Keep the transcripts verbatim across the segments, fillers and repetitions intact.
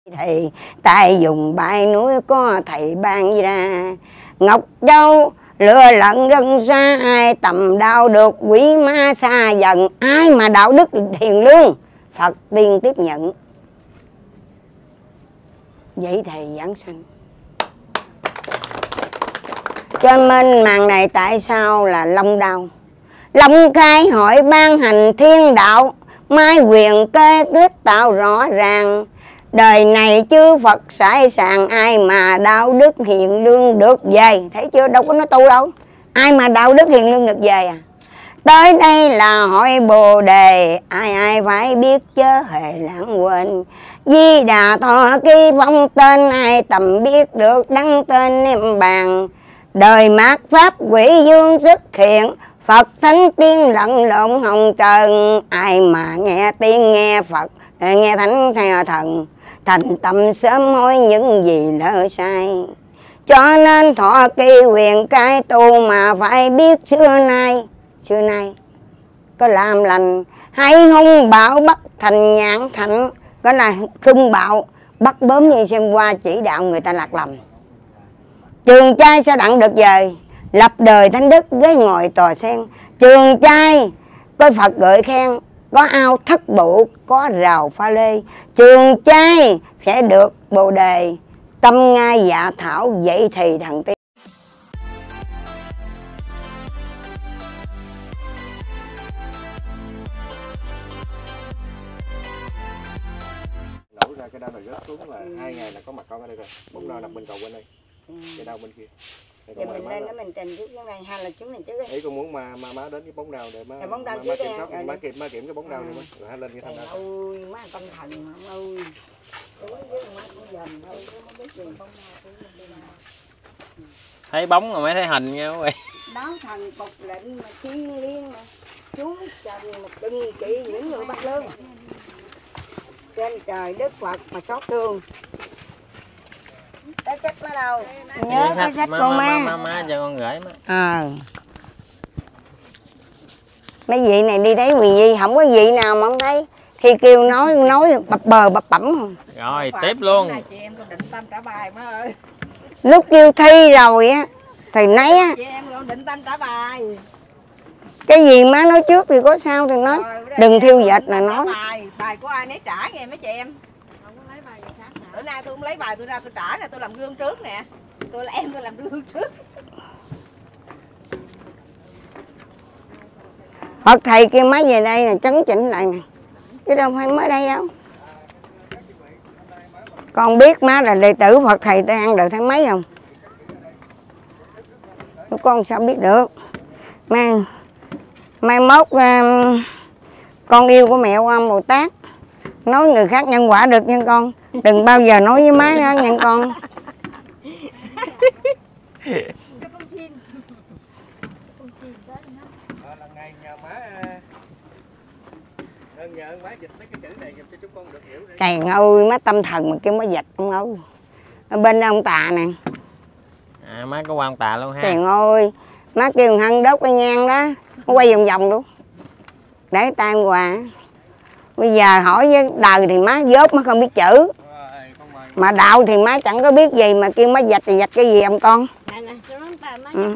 Thì tại dùng bãi núi có thầy ban ra Ngọc Châu lừa lận rân xa, ai tầm đạo được quỷ ma xa dần. Ai mà đạo đức hiền lương Phật tiên tiếp nhận. Vậy thầy giảng sanh. Cho nên màn này tại sao là Long Đao? Long khai hội ban hành thiên đạo, mai quyền kê kết tạo rõ ràng. Đời này chư Phật sải sàng, ai mà đạo đức hiền lương được về. Thấy chưa, đâu có nói tu đâu. Ai mà đạo đức hiền lương được về à. Tới đây là hội Bồ Đề, ai ai phải biết chớ hề lãng quên. Di Đà thọ ký phong tên, ai tầm biết được đăng tên em bàn. Đời mạt pháp quỷ dương xuất hiện, Phật thánh tiên lẫn lộn hồng trần. Ai mà nghe tiên nghe Phật, nghe thánh theo thần, thành tâm sớm hối những gì lỡ sai. Cho nên thọ kỳ quyền cai tu mà phải biết xưa nay. Xưa nay có làm lành hay hung bạo bắt thành nhãn thạnh. Có là hung bạo bắt bướm như xem qua chỉ đạo người ta lạc lầm. Trường trai sao đặng được về, lập đời thánh đức ghế ngồi tòa sen. Trường trai coi Phật gợi khen, có ao thất bụ, có rào pha lê. Trường trai sẽ được Bồ Đề, tâm ngai dạ thảo, vậy thì thần tiên. Nổ ra cái đao này rớt xuống là hai ngày là có mặt con ở đây rồi. Bóng đao nằm bên cầu bên đây, ừ. Cái đao bên kia. Giờ mình lên nó mình trình trước cái này, hay là chúng mình trước đi. Ý con muốn mà mà má đến cái bóng đao để má má, má, má kiểm soát, má kiểm má kiểm cái bóng đao à. Này má, rồi hai lên cái thanh đao. Ôi má tâm thần mà ơi. Má cũng dần thôi, không biết gì bóng đao. Thấy bóng rồi mới thấy hình nha quý vị. Đó thần phục lệnh mà chi liên mà xuống trần mà từng trị những người bắt lương. Trên trời Đức Phật mà xót thương. Cái sách nó đâu? Nhớ cái sách của má. Má má cho con gửi má. Ờ. Mấy vị này đi thấy quyền gì, không có vị nào mà không thấy. Khi kêu nói nói bập bờ bập bẩm không. Rồi tiếp luôn. Chị em con định tâm trả bài má ơi. Lúc kêu thi rồi á thì nấy á. Chị em con định tâm trả bài. Cái gì má nói trước thì có sao thì nói. Rồi, đừng thiêu dệt là nói. Bài, bài của ai nấy trả nghe mấy chị em. Không có lấy bài người khác hả? Bữa nay tôi không lấy bài tôi ra tôi trả nè, tôi làm gương trước nè. Tôi là em tôi làm gương trước. Phật thầy kêu má về đây là chấn chỉnh lại nè. Chứ đâu phải mới đây đâu. Con biết má là đệ tử Phật thầy tôi ăn được tháng mấy không? Con sao biết được. Mai, mai mốt uh, con yêu của mẹ Quan Bồ Tát. Nói người khác nhân quả được nha con. Đừng bao giờ nói với má đó nha con. Trời ơi, má tâm thần mà kêu má dịch ông ơi. Ở bên ông Tà nè. À má có quan Tà luôn ha. Trời ơi, má kêu Hân đốt cái nhang đó, nó quay vòng vòng luôn. Để tay quà. Bây giờ hỏi với đời thì má dốt má không biết chữ. Mà đạo thì má chẳng có biết gì mà kêu má dạch thì dạch cái gì không con? Ừ.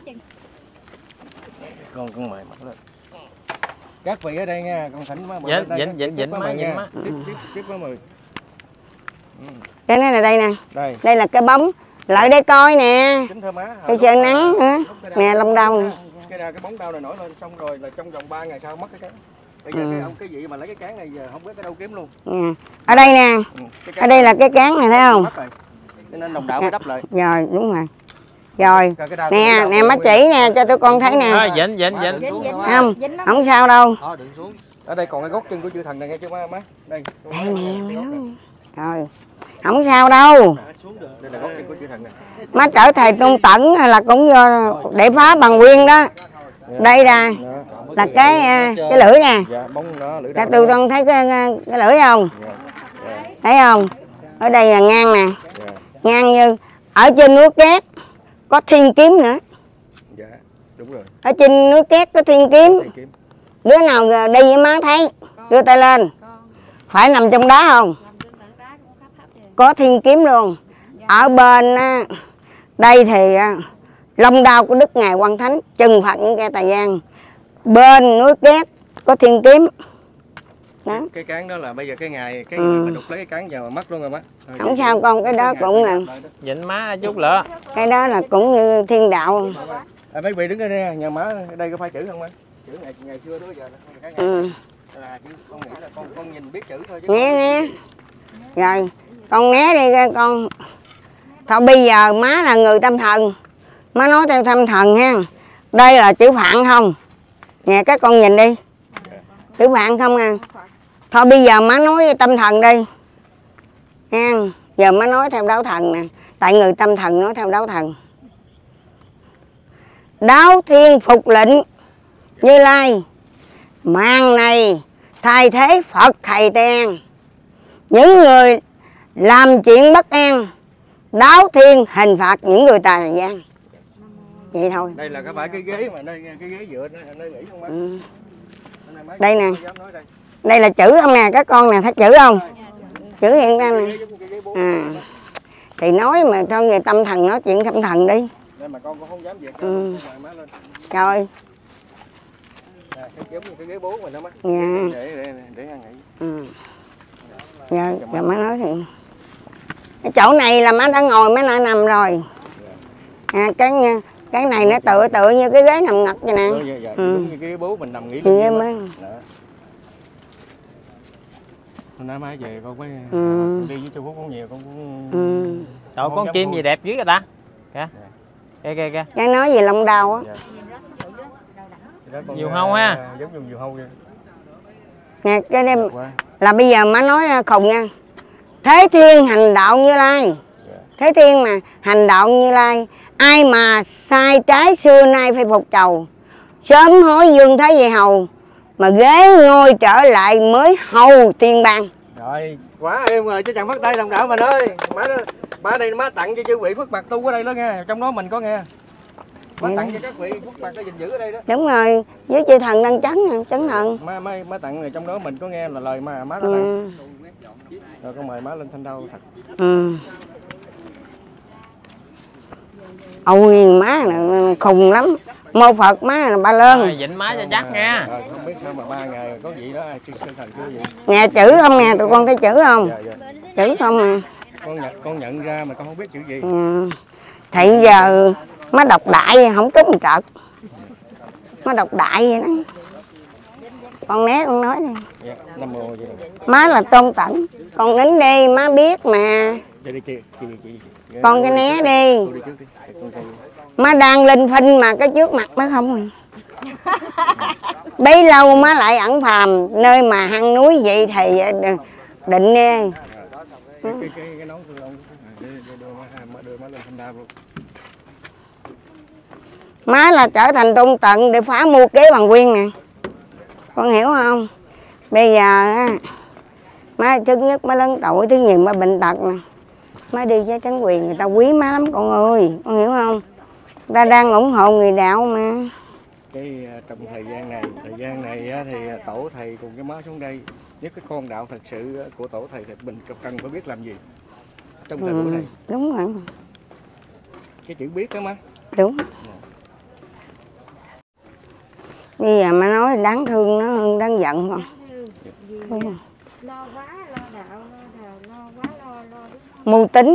Con con mời mặt lên. Các vị ở đây nha, con thỉnh má. Dính dính dính dính má dính má. Tiếp tiếp tiếp má mời. Cái này là đây nè. Đây. Đây là cái bóng. Lại đây coi nè. Kính thưa má. Cái trời nắng nữa. Nè Long Đao nè. Cái cái bóng đao này nổi lên xong rồi là trong vòng ba ngày sau mất cái cán. Bây giờ ừ. cái ông cái gì mà lấy cái cán này giờ không biết cái đâu kiếm luôn. Ừ. Ở đây nè. Ừ. Ở đây là cái cán này thấy không? Cho nên đồng đạo phải đắp lại. Rồi đúng rồi. Rồi. Nè, nè má chỉ nè cho tụi con thấy nè. Thôi dính dính dính. Không, không sao đâu. Ở đây còn cái gốc chân của chư thần này nghe chưa má má. Đây. Đây nè. Rồi. Không sao đâu. Đây là gốc chân của chư thần này. Má trở thầy Tôn Tẩn là cũng do để phá bằng nguyên đó. Đây là là cái cái lưỡi nè. Dạ, bóng đó, lưỡi đao. Tụi con thấy cái, cái lưỡi không? Thấy không? Ở đây là ngang nè. Ngang như ở trên núi Két có thiên kiếm nữa. Dạ, đúng rồi. Ở trên núi Két có thiên kiếm. Đứa nào đi với má thấy đưa tay lên. Phải nằm trong đá không? có thiên kiếm luôn. Ở bên á, đây thì long đao của Đức Ngài Quan Thánh trừng phạt những kẻ tà gian. Bên núi Két có thiên kiếm. Đó. Cái cán đó là bây giờ cái ngày cái ừ. mà đục lấy cái cán vào mất luôn rồi bác. Không sao con, cái đó cũng là Dịnh má chút nữa. Cái đó là cũng như thiên đạo. À, mấy vị đứng đây nè, nhà má đây có phải chữ không má? Chữ ngày ngày xưa đó bây giờ cái ngày ừ. là chứ con nghĩ là con con nhìn biết chữ thôi chứ. Nghe nghe. Rồi, con né đi con. Thôi bây giờ má là người tâm thần. Má nói theo tâm thần ha. Đây là chữ Phạn không? Nè các con nhìn đi. Chữ Phạn không à. Thôi bây giờ má nói tâm thần đi. Nha. Giờ má nói theo đạo thần nè. Tại người tâm thần nói theo đạo thần. Đáo thiên phục lệnh Như Lai, màn này thay thế Phật thầy ten. Những người làm chuyện bất an, đáo thiên hình phạt những người tà gian. Vậy thôi. Đây là cái phải cái ghế mà nơi cái ghế dựa nơi nghỉ không bác? Ừ. Đây nè. Đây là chữ không nè các con nè, thấy chữ không? Chữ hiện ra nè. À. Thì nói mà thôi người tâm thần nói chuyện tâm thần đi. Mà con cũng không dám việc. Ừ. Rồi. À, cái giống như cái ghế bố mình đó má. Dạ. Để để để ăn nghỉ. Ừ. Dạ, rồi má nói thì cái chỗ này là má đã ngồi má đã nằm rồi. À, cái cái này nó tựa tựa như cái ghế nằm ngặt vậy nè. Ừ, dạ, dạ. Ừ. Giống như cái ghế bố mình nằm nghỉ Thì luôn. mới. Hôm nay mai về con mới Ừ. đi với Châu Phúc cũng nhiều con cũng. Ừ. Trời, con chim gì đẹp dữ vậy ta? Kìa. Kìa kìa kìa. Cái nói về long đao á. Dạ. Diều hâu ha. Giống như diều hâu vậy. Nè cái đêm là bây giờ má nói khùng nha. Thế thiên hành đạo Như Lai. Thế thiên mà hành đạo Như Lai. Ai mà sai trái xưa nay phải phục trầu. Sớm hối dương thế về hầu. Mà ghế ngôi trở lại mới hầu thiên bang. Rồi, quá em rồi chứ chẳng phát tay đồng đạo mình ơi. Má má đây má tặng cho chư vị Phước Bạc tu ở đây đó nghe, trong đó mình có nghe. Má tặng cho các vị Phước Bạc có gìn giữ ở đây đó. Đúng rồi, với chư thần đang chấn nè, chấn thần. Má má má tặng này trong đó mình có nghe là lời mà má đã ừ. tặng. Rồi con mời má lên thanh đau thật. Ừ. Ôi má là khùng lắm. Mô Phật má là ba lơn. Rồi, dịnh má cho chắc nha. Rồi không biết sao mà ba ngày có gì đó sư sư thần chưa gì. Nghe chữ không nè, tụi con thấy chữ không? Dạ, dạ. Chữ không nè. Con nhận con nhận ra mà con không biết chữ gì. Ừ. Thì giờ má đọc đại không trúng trật. Má đọc đại vậy đó. Con né con nói đi. Dạ, Nam mô vậy rồi. Má là tôn tận. Con nín đi, má biết mà. Vậy đi chị, chị, chị. Con cái né đi. Cô đi trước đi. Con coi. Má đang linh phinh mà cái trước mặt má không à. Bấy lâu má lại ẩn phàm. Nơi mà hang núi vậy thì định đi. Cái cái cái, cái nón của ông đưa, đưa, má, đưa má lên thanh đao luôn. Má là trở thành tôn tận để phá mua kế bằng quyên nè. Con hiểu không? Bây giờ á, má thứ nhất má lớn tuổi, thứ nhì má bệnh tật nè. Má đi với chính quyền người ta quý má lắm con ơi, con hiểu không? Ta đang ủng hộ người đạo mà. Cái trong thời gian này, thời gian này thì tổ thầy cùng cái má xuống đây, nếu cái con đạo thật sự của tổ thầy thì mình cần phải biết làm gì trong thời buổi ừ, này. Đúng rồi. Cái chữ biết đó má. Đúng. Bây giờ má nói đáng thương nó hơn đáng giận không? Đúng không? Lo quá, lo đạo, lo đạo, lo quá, lo, lo. Mưu tính.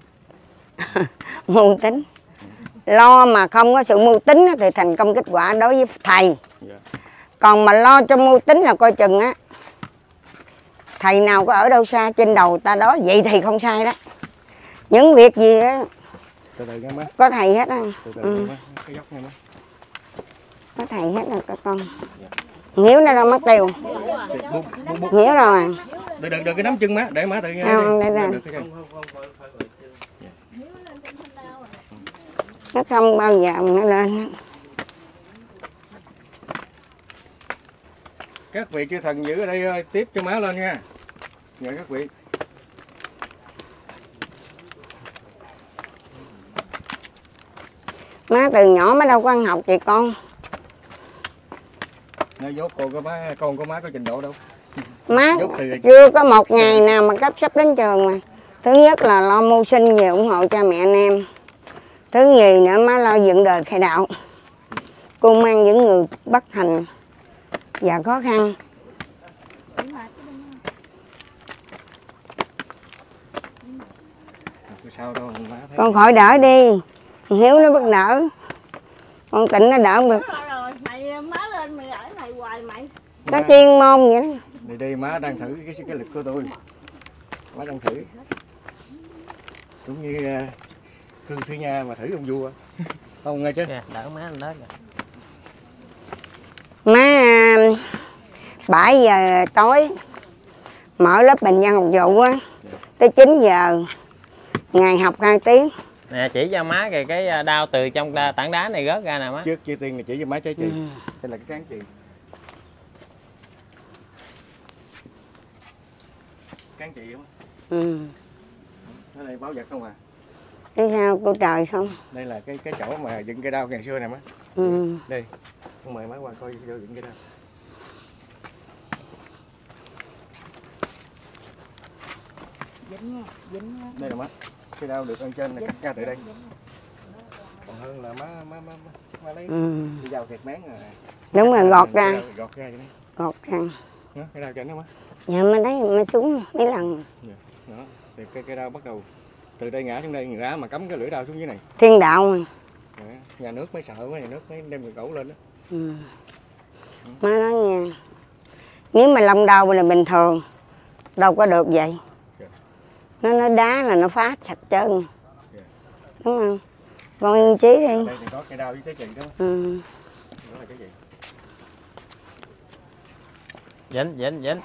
Mưu tính. Lo mà không có sự mưu tính thì thành công kết quả đối với thầy. Còn mà lo cho mưu tính là coi chừng á. Thầy nào có ở đâu xa trên đầu ta đó, vậy thì không sai đó. Những việc gì á Từ từ nha má. có thầy hết á. Từ từ Ừ. má. Cái dốc nha má. Có thầy hết rồi các con. Hiểu nó đâu mất tiêu. Bút, bút, bút. Hiểu rồi. Đừng, đừng, đừng cái nắm chân má, để má tự nhiên. Không, để ra. Nó không bao giờ nó lên. Các vị chư thần giữ ở đây ơi, tiếp cho má lên nha. Nhờ các vị. Má từ nhỏ má đâu có ăn học chị con. Nó dốt con có má, con của má có trình độ đâu. Má Dốt từ chưa có một ngày nào mà cấp sắp đến trường mà. Thứ nhất là lo mưu sinh về ủng hộ cha mẹ anh em. Thứ nhì nữa má lo dựng đời khai đạo. Cô mang những người bất hạnh và khó khăn. Sao đâu, má thấy Con khỏi đỡ đi. Hiếu nó bất đỡ. Con Tịnh nó đỡ được. Rồi, mày má lên mày ở này hoài mày. Nó chuyên môn vậy đó. đi đi má đang thử cái cái lực của tôi. Má đang thử. Cũng như uh, Khương Thúy Nha mà thử ông vua. Không nghe chứ? Kìa, đỡ má lên đó kìa. Má bảy giờ tối mở lớp bệnh nhân học vụ á, tới chín giờ ngày học hai tiếng. Nè chỉ cho má kìa cái đao từ trong tảng đá này rớt ra nè má. Trước chia tiên là chỉ cho má trái chị. Ừ. Đây là cái cán chị. Cán chị không? Ừ. Cái này báo vật không à? Thế sao cô trời không? Đây là cái cái chỗ mà dựng cây đao ngày xưa này má. Ừ. Đây. Con mời má qua coi vô dựng cây đao. Dính nha, dính nha. Đây là má. Cây đao được ăn trên là cắt ra từ đây. Còn hơn là má má má má, má lấy Ừ. cái dao thiệt mén rồi. Đúng rồi, gọt ra. Gọt ra vậy đó. Gọt ra. Đó, cái đao trên đó má. Dạ mới thấy mới xuống mấy lần. Đó, thì cái cái đao bắt đầu từ đây ngã xuống đây, ngã mà cắm cái lưỡi đao xuống dưới này. Thiên đạo mà. Đó, nhà nước mới sợ quá, nhà nước mới đem người cẩu lên đó. Ừ. Má nói nha, nếu mà lông đau là bình thường, đâu có được vậy. Nó nói đá là nó phá sạch trơn. Đúng không? Con yên chí đi. Đây thì có cây đao với cái chì đó. Ừ. Đó là cái gì? Dính, dính, dính.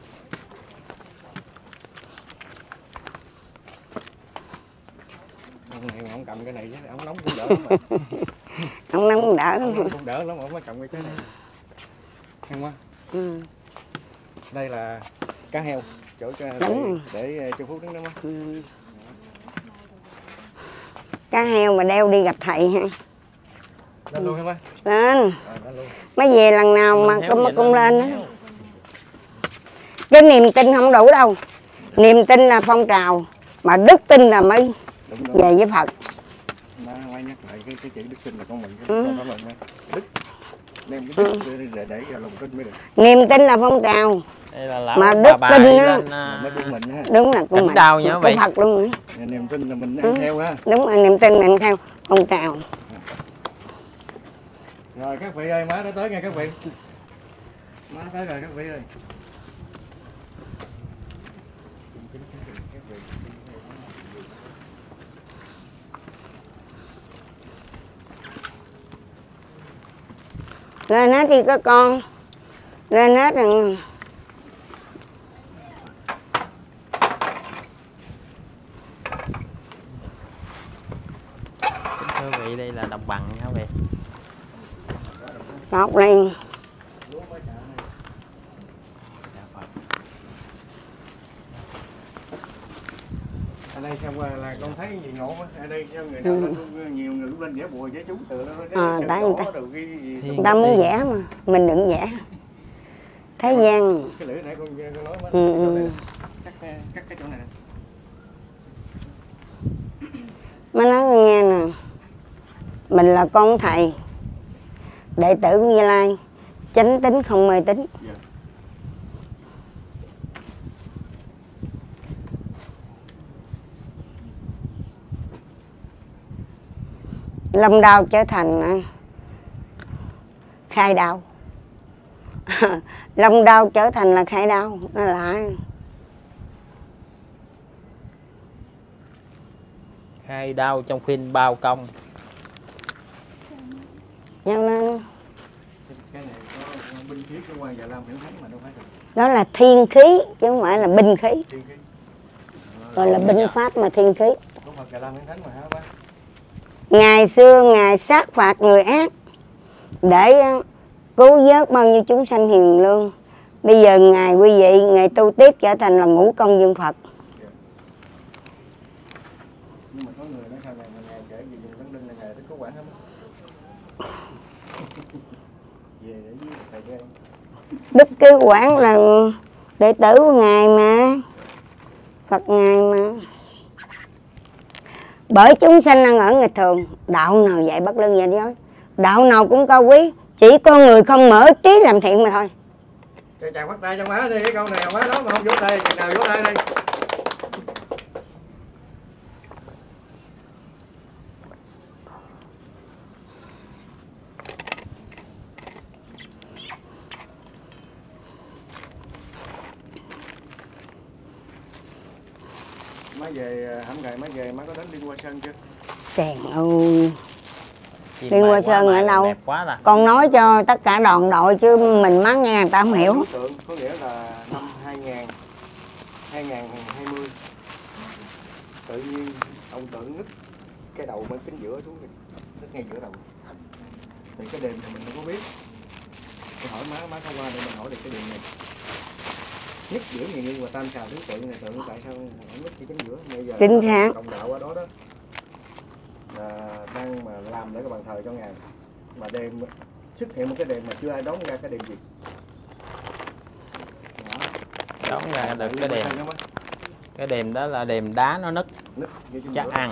Ông này ông cầm cái này chứ, ông nóng cũng đỡ lắm mà. Ông nóng cũng đỡ lắm. Ông cũng đỡ lắm, ông mới cầm cái trái này. Không quá. Ừ. Đây là cá heo, chỗ cho để, Đúng. để cho Phú đứng đó má. Ừ. Cá heo mà đeo đi gặp thầy ha. Lên luôn hả má? Lên. À, lên luôn. Mới về lần nào mà Héo cũng vậy cũng đó. lên đó. Cái niềm tin không đủ đâu. Niềm tin là phong trào, mà đức tin là mới Đúng rồi. về với Phật. Má quay nhắc lại cái cái chữ đức tin là con mình, Ừ. con phải mình đức. Đem cái đức để để, để cho lòng tin mới được. Niềm tin là phong trào, Đây là lão mà bà đức bà tin đi á. lên, Là à, mới của mình ha. đúng là của Cảnh mình. đau nhá Của vậy. Phật luôn nữa. Niềm tin là mình Ừ. ăn theo ha. Đúng là niềm tin mình theo phong trào. Rồi các vị ơi, má đã tới nha các vị. Má tới rồi các vị ơi. Lên hết đi các con. Lên hết rồi. thưa vị đây là đồng bằng nha quý vị. Ngọc lên. Ở đây xong rồi là con thấy gì ngộ á. Ở đây sao người nào Ừ. nó nhiều người bên vẽ bùa vẽ chú từ đó. À, tại người ta- Đồ cái gì. Thiên Người ta muốn tiên. vẽ mà, mình đừng vẽ. Thế gian. Cái lưỡi nãy con con nói má. Ừ, ừ. Chỗ này nè. Cắt cắt cái chỗ này nè. Má nói nghe nè, mình là con thầy, đệ tử của Như Lai, chánh tín không mê tín. Dạ. Long đao trở thành à, khai đao. Long đao trở thành là khai đao, nó lạ. Hai đau trong phim bao công. Cho nên Cái này có binh khí của quan Dạ Lam Hiển Thánh mà đâu phải được. đó là thiên khí chứ không phải là binh khí, Thiên khí. gọi là binh pháp mà thiên khí. Có Phật Dạ Lam Hiển Thánh mà hả bác? Ngày xưa Ngài sát phạt người ác để uh, cứu vớt bao nhiêu chúng sanh hiền lương. Bây giờ Ngài quý vị, Ngài tu tiếp trở thành là ngũ công dương Phật. Nhưng mà có người nói sau này mà ngày kể gì dùng tấn đinh là ngày tới cứu quản hết. Về để với thầy ghê. Đức Cứu Quảng là đệ tử của Ngài mà, Phật Ngài mà. Bởi chúng sanh ăn ở nghịch thường, đạo nào dạy bất lương giả dối, đạo nào cũng cao quý, chỉ con người không mở trí làm thiện mà thôi. Chàng chàng bắt tay cho má đi, cái câu này má nói mà không vỗ tay, chàng nào vỗ tay đi. Má về hổng ngày má về má có đến Liên Hoa Sơn chưa? Chàng ơi, Chim Liên bay Hoa quá Sơn mày ở đâu? đẹp quá ta. Con nói cho tất cả đoàn đội chứ mình má nghe người ta không hiểu. Tượng có nghĩa là năm hai nghìn hai mươi tự nhiên ông tượng nứt cái đầu bên chính giữa xuống, nứt ngay giữa đầu. Thì cái đền thì mình không có biết. Tôi hỏi má, má không qua để mình hỏi được cái đền này. Nhất giữa người Nguyên và Tam Xào thứ tượng này, tượng tại sao không nứt cái chính giữa? Bây giờ chính xác. Cộng đạo ở đó đó là đang mà làm để cái bàn thờ cho ngài, mà đêm xuất hiện một cái đền mà chưa ai đóng ra cái đền gì. Đóng ra được cái đèn. Cái đèn đó là đèn đá nó nứt, nứt chắc ăn.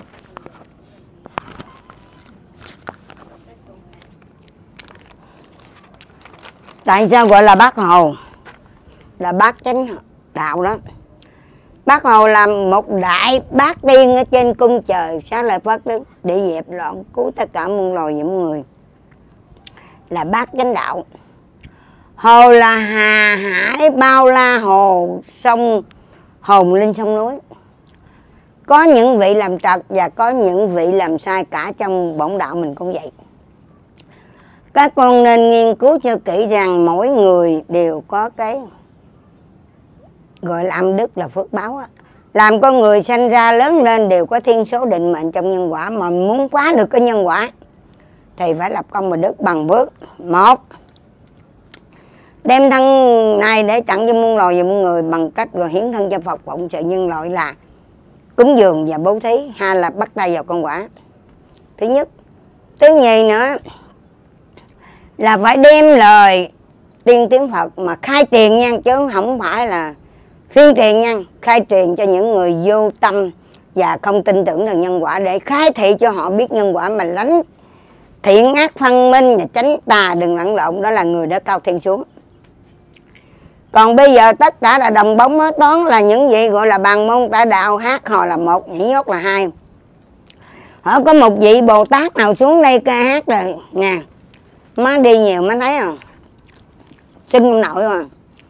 Tại sao gọi là Bác Hồ? Là bác chánh đạo đó. Bác Hồ là một đại bác tiên ở trên cung trời sáng lại phát đức để dẹp loạn cứu tất cả muôn loài những người. Là bác chánh đạo. Hồ là hà hải bao la hồ sông hồn linh sông núi. Có những vị làm trật và có những vị làm sai, cả trong bổn đạo mình cũng vậy. Các con nên nghiên cứu cho kỹ rằng mỗi người đều có cái gọi là âm đức là phước báo á. Làm con người sanh ra lớn lên đều có thiên số định mệnh trong nhân quả, mà muốn quá được cái nhân quả thì phải lập công và đức bằng bước. Một, đem thân này để tặng cho muôn loài và muôn người bằng cách rồi hiến thân cho Phật phụng sự nhân loại là cúng dường và bố thí. Hai là bắt tay vào công quả. Thứ nhất. Thứ nhì nữa là phải đem lời tiên tiếng Phật mà khai truyền nha, chứ không phải là phiên truyền nha. Khai truyền cho những người vô tâm và không tin tưởng vào nhân quả, để khai thị cho họ biết nhân quả mà lánh thiện ác phân minh và tránh tà đừng lẫn lộn. Đó là người đã cao thiên xuống. Còn bây giờ tất cả là đồng bóng mới toán, là những vị gọi là bàn môn tả đạo, hát hò là một, nhảy nhót là hai. Họ có một vị Bồ Tát nào xuống đây ca hát rồi nè, má đi nhiều má thấy không, xin ông nội mà.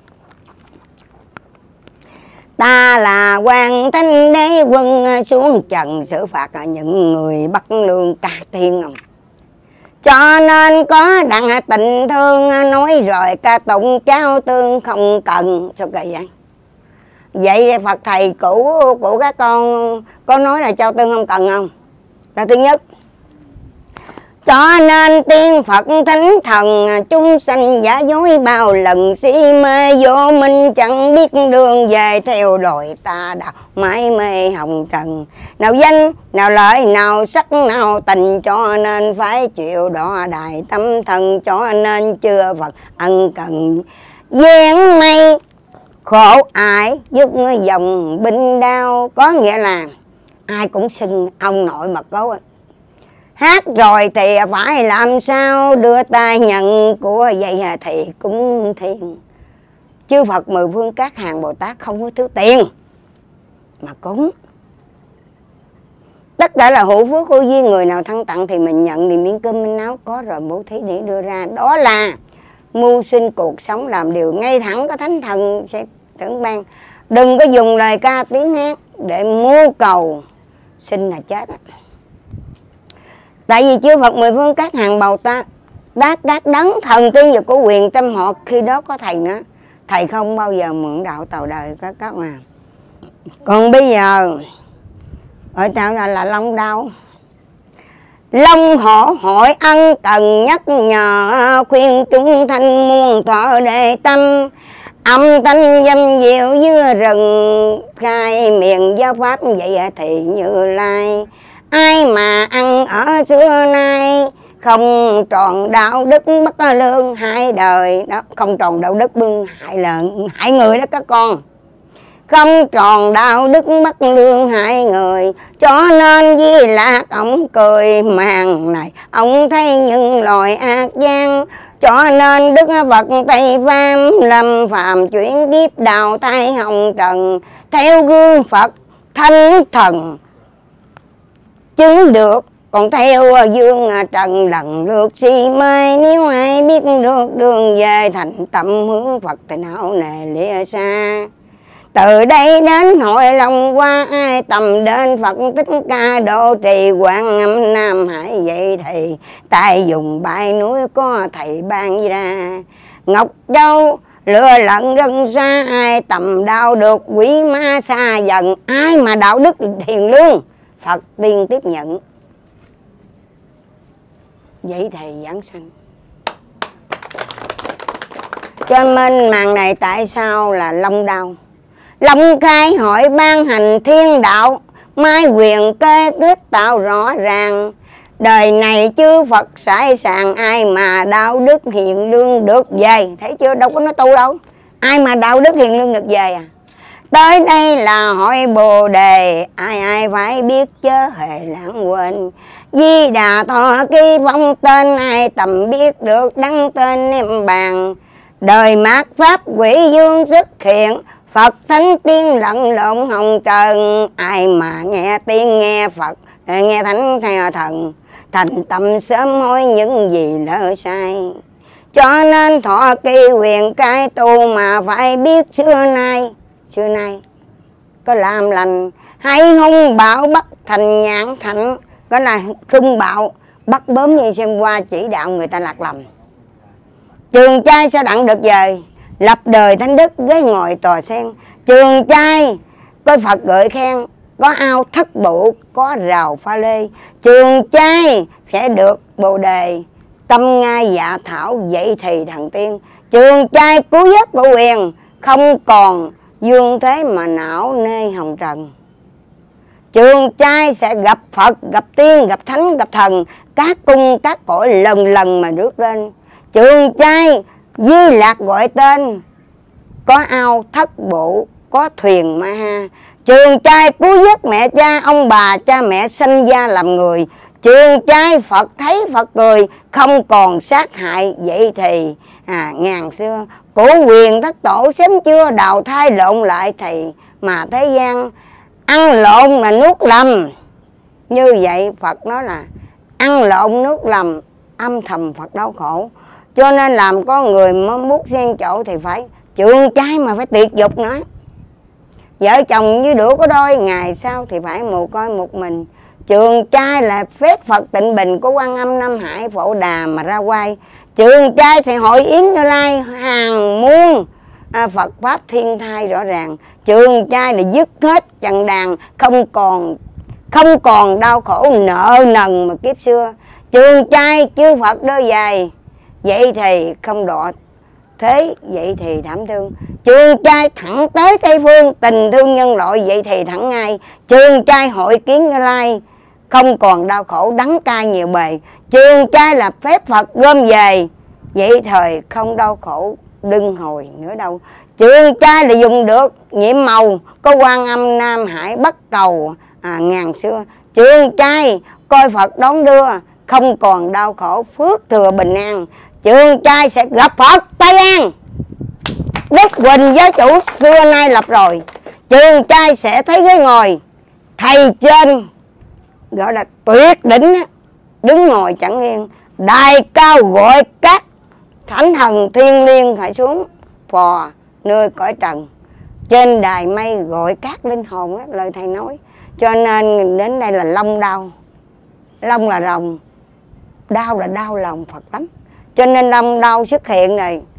Ta là Quan Thánh Đế quân xuống trần xử phạt những người bất lương ca tiên không. Cho nên có đặng tình thương nói rồi ca tụng cháu tương không cần. Sao kỳ vậy? Vậy Phật thầy cũ của các con có nói là cháu tương không cần không? Là thứ nhất. Cho nên tiên Phật thánh thần chúng sanh giả dối bao lần, si mê vô minh chẳng biết đường về, theo đòi ta đạo mãi mê hồng trần. Nào danh, nào lợi, nào sắc, nào tình, cho nên phải chịu đọa đài tâm thần. Cho nên chưa Phật ân cần gian mây khổ ải giúp dòng binh đau. Có nghĩa là ai cũng xưng ông nội mà có hát rồi thì phải làm sao đưa tay nhận của vậy thì cũng thiền. Chư Phật mười phương các hàng Bồ Tát không có thiếu tiền mà cúng. Tất cả là hữu phước hữu duyên, người nào thân tặng thì mình nhận, thì miếng cơm miếng áo có rồi bố thí để đưa ra. Đó là mưu sinh cuộc sống, làm điều ngay thẳng, có thánh thần sẽ tưởng ban. Đừng có dùng lời ca tiếng hát để mưu cầu sinh là chết. Tại vì chư Phật mười phương các hàng Bồ Tát đát đát đấng thần tiên và có quyền trăm họ, khi đó có thầy nữa. Thầy không bao giờ mượn đạo tàu đời các các mà. Còn bây giờ ở tạo ra là long đao, long hổ hội ân cần nhắc nhở, khuyên chúng thanh muôn thọ đề tâm. Âm thanh dâm diệu giữa rừng, khai miệng giáo pháp vậy thì Như Lai. Ai mà ăn ở xưa nay không tròn đạo đức bất lương hai đời đó, không tròn đạo đức bưng hại lợn hại người đó các con. không tròn đạo đức bất lương hại người, cho nên Di Lạc ông cười màn này ông thấy những loài ác gian. Cho nên Đức Phật Tây Phạm lâm phàm chuyển kiếp đào thai hồng trần, theo gương Phật thánh thần chứng được, còn theo dương trần lần lượt si mê. Nếu ai biết được đường về thành tâm hướng Phật thì não nề lìa xa. Từ đây đến Hội Long qua ai tầm đến Phật Thích Ca độ trì Quan Âm Nam Hải. Vậy thì tại dùng bãi núi có thầy ban ra, Ngọc Châu lừa lận rân xa ai tầm đạo được quỷ ma xa dần. Ai mà đạo đức hiền lương Phật tiên tiếp nhận. Vậy thầy giảng sanh. Cho nên màn này tại sao là long đao? Long khai hội ban hành thiên đạo, mai quyền kê kết tạo rõ ràng. Đời này chư Phật sải sàng, ai mà đạo đức hiền lương được về. Thấy chưa, đâu có nói tu đâu. Ai mà đạo đức hiền lương được về à. Tới đây là hội Bồ Đề, ai ai phải biết chớ hề lãng quên. Di Đà thọ ký phong tên, ai tầm biết được đăng tên niệm bàn. Đời mạt pháp quỷ dương xuất hiện, Phật thánh tiên lẫn lộn hồng trần. Ai mà nghe tiên nghe Phật, nghe thánh theo thần, thành tâm sớm hối những gì lỡ sai. Cho nên thọ kỳ quyền cai tu mà phải biết xưa nay. Xưa nay có làm lành hay hung bạo bắt thành nhãn thạnh. Có là hung bạo bắt bướm như xem qua chỉ đạo người ta lạc lầm. Trường trai sao đặng được về, lập đời thánh đức ghế ngồi tòa sen. Trường trai coi Phật gợi khen, có ao thất bụ, có rào pha lê. Trường trai sẽ được Bồ Đề, tâm ngai dạ thảo vậy thì thần tiên. Trường trai cứu giấc của quyền, không còn dương thế mà não nê hồng trần. Trường trai sẽ gặp Phật, gặp tiên, gặp thánh, gặp thần, các cung các cõi lần lần mà rước lên. Trường trai Di Lạc gọi tên, có ao thất bộ, có thuyền ma ha. Trường trai cứu giấc mẹ cha ông bà, cha mẹ sinh ra làm người. Trường trai Phật thấy Phật cười, không còn sát hại. Vậy thì à, ngàn xưa cổ quyền thất tổ sớm chưa đào thai lộn lại. Thì mà thế gian ăn lộn mà nuốt lầm. Như vậy Phật nói là ăn lộn nuốt lầm, âm thầm Phật đau khổ. Cho nên làm con người mong bút xen chỗ thì phải trường trai mà phải tiệt dục nữa. Vợ chồng như đũa có đôi, ngày sau thì phải mồ côi một mình. Trường trai là phép Phật tịnh bình của Quan Âm Nam Hải Phổ Đà mà ra quay. Trường trai thì hội yến Như Lai hàng muôn à, Phật pháp thiên thai rõ ràng. Trường trai là dứt hết trần đàn, không còn không còn đau khổ nợ nần mà kiếp xưa. Trường trai chư Phật đôi dài, vậy thì không đọa thế, vậy thì thảm thương. Trường trai thẳng tới Tây Phương, tình thương nhân loại, vậy thì thẳng ngay. Trường trai hội kiến Như Lai, không còn đau khổ đắng cay nhiều bề. Trường trai là phép Phật gom về, vậy thời không đau khổ đừng hồi nữa đâu. Trường trai là dùng được nhiệm màu, có Quan Âm Nam Hải bắt cầu à, ngàn xưa. Trường trai coi Phật đón đưa, không còn đau khổ phước thừa bình an. Trường trai sẽ gặp Phật Tây An, Đức Huỳnh giáo chủ xưa nay lập rồi. Trường trai sẽ thấy ghế ngồi, thầy trên gọi là tuyệt đỉnh, đứng ngồi chẳng yên. Đài cao gọi các thánh thần thiên liêng phải xuống phò nơi cõi trần. Trên đài mây gọi các linh hồn á, lời thầy nói. Cho nên đến đây là long đao. Long là rồng, đau là đau lòng Phật lắm. Cho nên long đau xuất hiện này